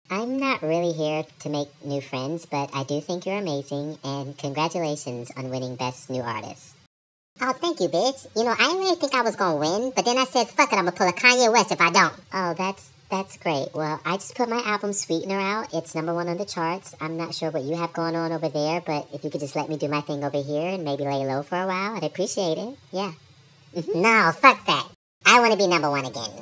I'm not really here to make new friends, but I do think you're amazing, and congratulations on winning Best New Artist. Oh, thank you, bitch. You know, I didn't really think I was gonna win, but then I said, fuck it, I'm gonna pull a Kanye West if I don't. Oh, that's great. Well, I just put my album Sweetener out. It's #1 on the charts. I'm not sure what you have going on over there, but if you could just let me do my thing over here and maybe lay low for a while, I'd appreciate it. Yeah. No, fuck that. I want to be #1 again.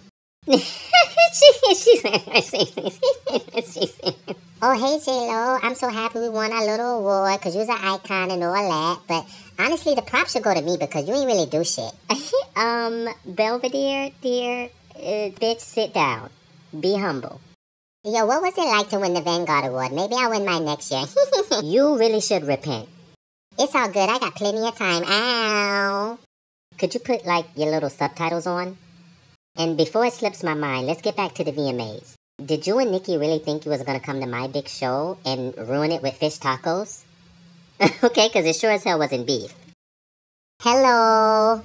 Oh, hey, J-Lo. I'm so happy we won our little award because you're an icon and all that. But honestly, the props should go to me because you ain't really do shit. Belvedere, dear, bitch, sit down. Be humble. Yo, what was it like to win the Vanguard Award? Maybe I'll win mine next year. You really should repent. It's all good. I got plenty of time. Ow. Could you put, like, your little subtitles on? And before it slips my mind, let's get back to the VMAs. Did you and Nikki really think you was going to come to my big show and ruin it with fish tacos? Okay, because it sure as hell wasn't beef. Hello.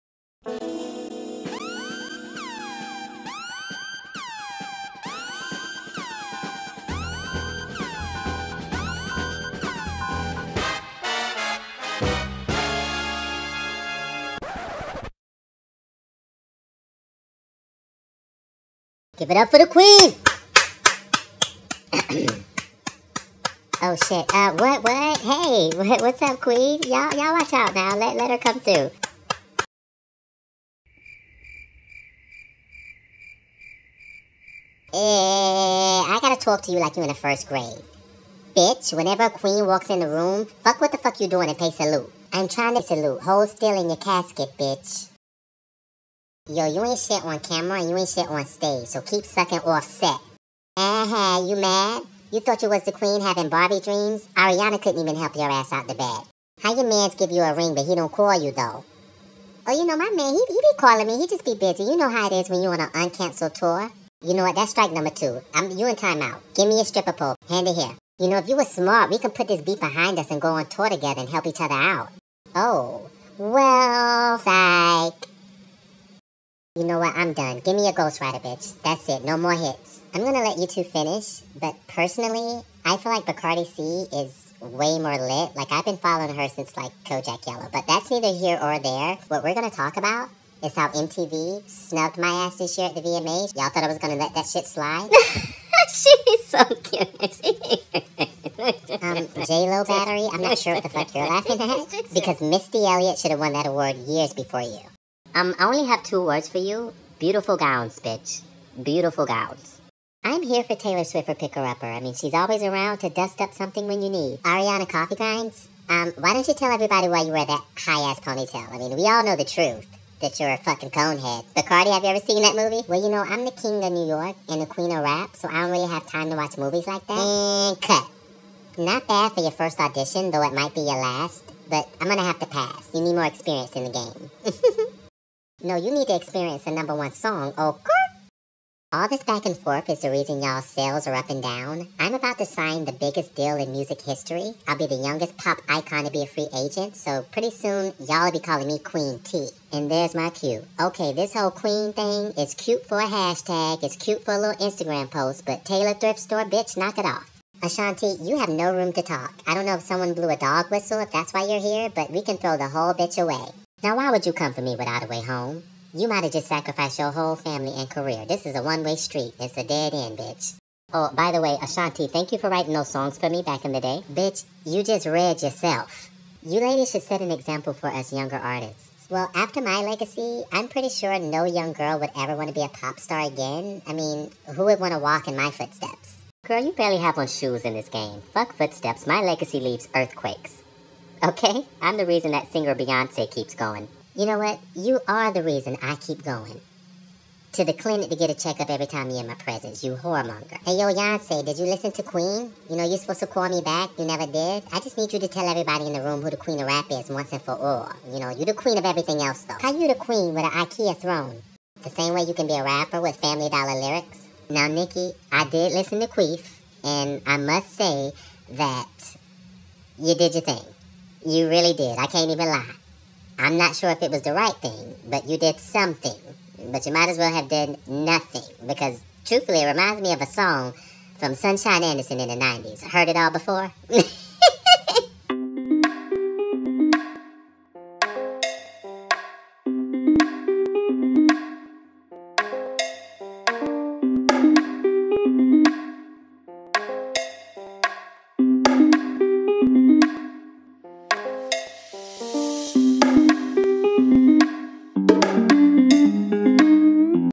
Give it up for the queen! Oh shit, what? Hey, what's up, queen? Y'all watch out now, let her come through. I gotta talk to you like you in the first grade. Bitch, whenever a queen walks in the room, fuck what the fuck you doing and pay salute. I'm trying to salute, hold still in your casket, bitch. Yo, you ain't shit on camera and you ain't shit on stage, so keep sucking off set. You mad? You thought you was the queen having Barbie dreams? Ariana couldn't even help your ass out the bed. How your mans give you a ring but he don't call you though? Oh, you know, my man, he be calling me, he just be busy. You know how it is when you on an uncanceled tour. You know what, that's strike number 2. You in timeout. Give me a stripper pole, hand it here. You know, if you were smart, we could put this beat behind us and go on tour together and help each other out. Oh, well, psych. You know what, I'm done. Give me a ghostwriter, bitch. That's it, no more hits. I'm gonna let you two finish, but personally, I feel like Bacardi C is way more lit. Like, I've been following her since, like, Kojak Yellow. But that's neither here or there. What we're gonna talk about is how MTV snubbed my ass this year at the VMAs. Y'all thought I was gonna let that shit slide? She's so cute. J-Lo battery, I'm not sure what the fuck you're laughing at. Because Misty Elliott should have won that award years before you. I only have 2 words for you. Beautiful gowns, bitch. Beautiful gowns. I'm here for Taylor Swift or pick her upper. I mean, she's always around to dust up something when you need. Ariana Coffee Grinds, why don't you tell everybody why you wear that high-ass ponytail? I mean, we all know the truth, that you're a fucking conehead. Bacardi, have you ever seen that movie? Well, you know, I'm the king of New York and the queen of rap, so I don't really have time to watch movies like that. And cut. Not bad for your first audition, though it might be your last, but I'm gonna have to pass. You need more experience in the game. No, you need to experience the #1 song, okay? All this back and forth is the reason y'all's sales are up and down. I'm about to sign the biggest deal in music history. I'll be the youngest pop icon to be a free agent, so pretty soon y'all will be calling me Queen T. And there's my cue. Okay, this whole queen thing is cute for a hashtag, it's cute for a little Instagram post, but Taylor Thrift Store, bitch, knock it off. Ashanti, you have no room to talk. I don't know if someone blew a dog whistle, if that's why you're here, but we can throw the whole bitch away. Now, why would you come for me without a way home? You might have just sacrificed your whole family and career. This is a one-way street. It's a dead end, bitch. Oh, by the way, Ashanti, thank you for writing those songs for me back in the day. Bitch, you just read yourself. You ladies should set an example for us younger artists. Well, after my legacy, I'm pretty sure no young girl would ever want to be a pop star again. I mean, who would want to walk in my footsteps? Girl, you barely have on shoes in this game. Fuck footsteps. My legacy leaves earthquakes. Okay? I'm the reason that singer Beyonce keeps going. You know what? You are the reason I keep going. To the clinic to get a checkup every time you're in my presence, you whoremonger. Hey, yo, Beyonce, did you listen to Queen? You know, you're supposed to call me back. You never did. I just need you to tell everybody in the room who the queen of rap is once and for all. You know, you're the queen of everything else, though. How you the queen with an IKEA throne? The same way you can be a rapper with Family Dollar lyrics? Now, Nikki, I did listen to Queef, and I must say that you did your thing. You really did. I can't even lie. I'm not sure if it was the right thing, but you did something. But you might as well have done nothing, because truthfully, it reminds me of a song from Sunshine Anderson in the 90s. Heard it all before?